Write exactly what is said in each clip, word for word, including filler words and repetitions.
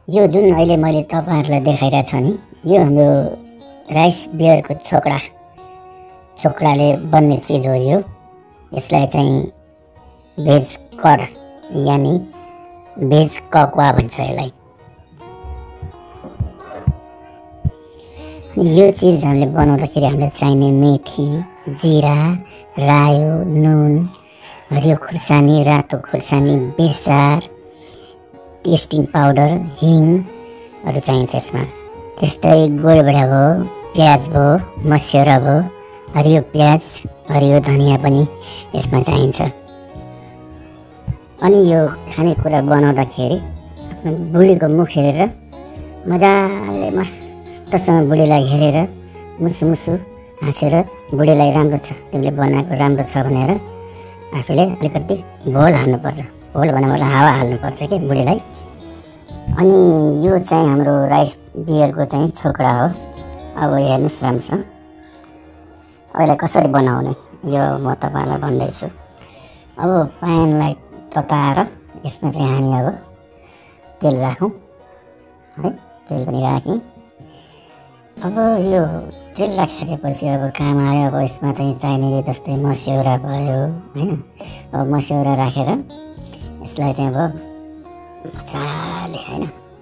यो जुन अहिले मैले तपाईहरुलाई देखाइरहेको छु नि यो हाम्रो राइस बियरको छोकडा छोकडाले बन्ने चीज हो। यो यसलाई चाहिँ भेज कड यानी भेज ककवा भन्छ यसलाई। यो चीज हामीले बनाउँदाखेरि हामीले चाहिने मेथी, जीरा, रायो, नुन, हरियो खुर्सानी, रातो खुर्सानी, बेसार, टेस्टिङ पाउडर, हिङहरु चाहिन्छ यसमा। त्यस्तै गोडबेडा भयो, प्याज भयो, मस्यौरा भयो, हरियो प्याज, हरियो धनिया पनि यसमा चाहिन्छ। अनि यो खानेकुरा बनाउँदाखेरि आफ्नो बुढीको मुख हेरेर मजाले मस्तसँग बुढीलाई हेरेर मुसु मुसु हाँसेर बुढीलाई राम्रो छ तिमीले बनाएको राम्रो छ भनेर आफूले अलिकति भोल हाल्नुपर्छ। भोल भनेर हावा हाल्नुपर्छ के बुढीलाई। अनि यो चाहिँ हाम्रो राइस बियरको चाहिँ छोकडा हो। अब हेर्नुस् राम्रोसँग अहिले कसरी बनाउने यो म तपाईहरुलाई भन्दैछु। अब प्यानलाई तताएर यसमा चाहिँ हामी अब तेल राखौं है। तेल पनि राखेँ। अब यो तेल राखिसकेपछि अब काम आयो। अब यसमा चाहिँ चाहिने जस्तै मस्यौरा भयो हैन। अब मस्यौरा राखेर यसलाई चाहिँ अब मजाले हैन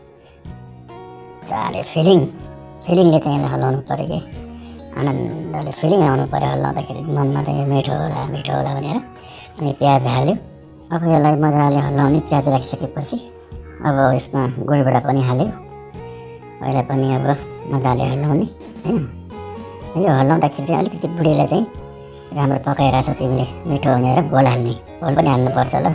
मजाले फिलिङ फिलिङले चाहिँ यसलाई हल्लाउनु पर्यो कि आनन्दले फिलिङ आउनु पर्यो। हल्लाउँदाखेरि मनमा चाहिँ मिठो होला मिठो होला भनेर अनि प्याज हाल्यो। अब यसलाई मजाले हल्लाउने। प्याज राखिसकेपछि अब यसमा गोडबेडा पनि हाल्यो। अहिले पनि अब मजाले हल्लाउने हैन। यो हल्लाउँदाखेरि चाहिँ अलिकति बुढीलाई चाहिँ राम्रो पकाइरहेछ तिमीले मिठो भनेर भोल हाल्ने। भोल पनि हाल्नुपर्छ ल।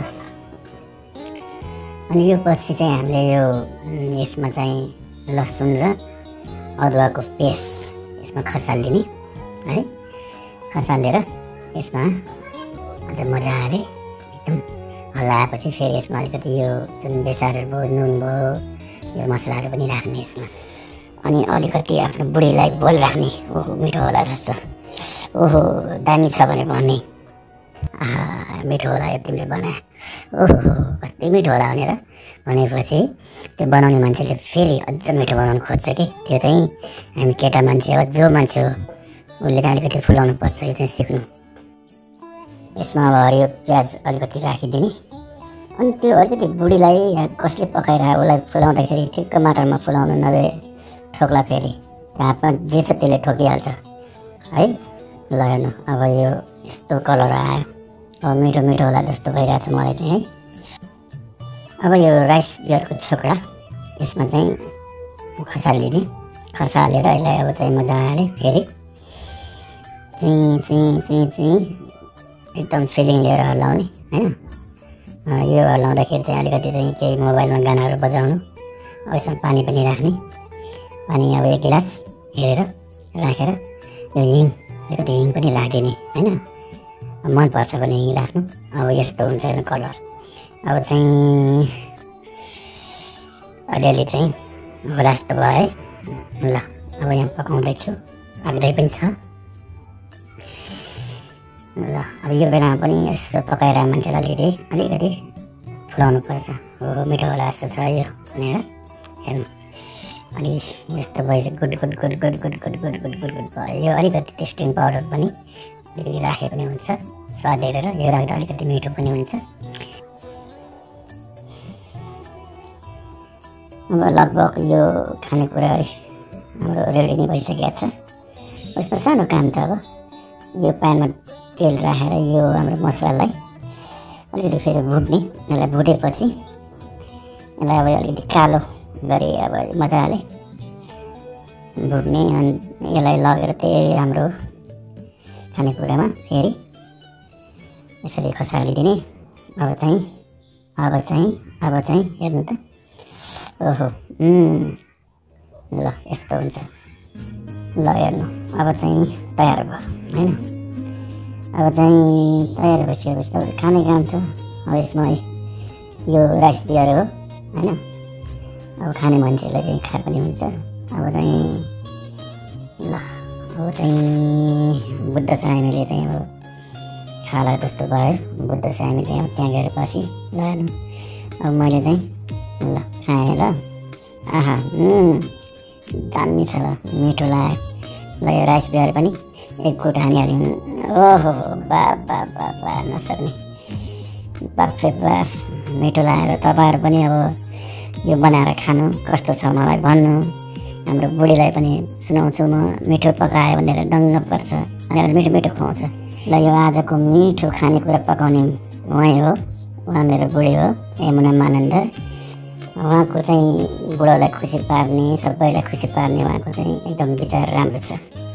अनि यो पछि चाहिँ हामीले यो यसमा चाहिँ लसुन र अदुवाको पेस्ट यसमा खसालिदिने है। खसालेर यसमा अझ मजाले एकदम हल्लाएपछि फेरि यसमा अलिकति यो जुन बेसारहरू भयो, नुन भयो, यो मसलाहरू पनि राख्ने यसमा। अनि अलिकति आफ्नो बुढीलाई बोल राख्ने। ओहो मिठो होला जस्तो, ओहो दामी छ भने भन्ने, आहा मिठो होला यो तिमीले बनाए, ओहो कति मिठो होला भनेर भनेपछि त्यो बनाउने मान्छेले फेरि अझ मिठो बनाउनु खोज्छ कि। त्यो चाहिँ हामी केटा मान्छे हो जो मान्छे हो उसले चाहिँ अलिकति फुलाउनु पर्छ। यो चाहिँ सिक्नु। यसमा अब हरियो प्याज अलिकति राखिदिने। अनि त्यो अलिकति बुढीलाई कसले पकाइरह्यो उसलाई फुलाउँदाखेरि ठिक्क मात्रामा फुलाउनु, नभए ठोक्ला फेरि हातमा जे छ त्यसले ठोकिहाल्छ है। ल हेर्नु अब यो यस्तो कलर आयो। अब मिठो मिठो होला जस्तो भइरहेछ मलाई चाहिँ है। अब यो राइस बियरको छोकडा यसमा चाहिँ खसालिदिने। खसालेर यसलाई अब चाहिँ मजाले फेरि चुई चुई चुई चुई एकदम फिलिङ लिएर हल्लाउने हैन। यो हल्लाउँदाखेरि चाहिँ अलिकति चाहिँ केही मोबाइलमा गानाहरू बजाउनु। अब यसमा पानी पनि राख्ने। पानी अब एक गिलास हेरेर राखेर यो हिङ अलिकति हिङ पनि राखिदिने हैन। मनपर्छ भने हिङ राख्नु। अब यस्तो हुन्छ यो कलर। अब चाहिँ अलिअलि चाहिँ होला जस्तो भयो है। ल अब यहाँ पकाउँदैछु, पाक्दै पनि छ। ल अब यो बेलामा पनि यसो पकाएर मान्छेलाई अलिकति अलिकति फुलाउनु पर्छ। हो मिठो होला जस्तो छ यो भनेर हेर्नु। अनि यस्तो भएपछि good good good good good good good good good good भयो। यो अलिकति टेस्टिङ पाउडर पनि अलिकति राखे पनि हुन्छ स्वाद हेरेर। यो राख्दा अलिकति मिठो पनि हुन्छ। अब लगभग यो खानेकुरा हाम्रो रेडी नै भइसकेको छ। यसमा सानो काम छ। अब यो प्यानमा तेल राखेर यो हाम्रो मसलालाई अलिकति फेरि भुट्ने। यसलाई भुटेपछि यसलाई अब अलिकति कालो गरी अब मजाले भुट्ने। अनि यसलाई लगेर त्यही हाम्रो खानेकुरामा फेरि यसरी खसालिदिने। अब चाहिँ अब चाहिँ अब चाहिँ हेर्नु त, ओहो ल यस्तो हुन्छ। ल हेर्नु अब चाहिँ तयार भयो हैन। अब चाहिँ तयार भइसकेपछि त खाने काम छ। अब यसमा यो राइस बियर हो हैन। अब खाने मान्छेलाई चाहिँ खाए पनि हुन्छ। अब चाहिँ ल अब चाहिँ बुद्ध सामीले चाहिँ अब खाला जस्तो भयो। बुद्ध सामी चाहिँ त्यहाँ गएर पछि ल हेर्नु अब मैले चाहिँ ल खाएँ ल। आहा दामी छ ल, मिठो लाग्यो। ल यो राइस बिहार पनि एक गुट हानिहाल्यौँ। ओहो बा बा बा बा नसक्ने, बाफे बाफ मिठो लागेर। तपाईँहरू पनि अब यो बनाएर खानु कस्तो छ मलाई भन्नु। हाम्रो बुढीलाई पनि सुनाउँछु म, मिठो पकायो भनेर दङ्ग पर्छ अनि मिठो मिठो खुवाउँछ। ल यो आजको मिठो खानेकुरा पकाउने उहाँ हो, उहाँ मेरो बुढी हो यमुना मानन्दर। उहाँको चाहिँ बुढोलाई खुसी पार्ने, सबैलाई खुसी पार्ने उहाँको चाहिँ एकदम विचार राम्रो छ।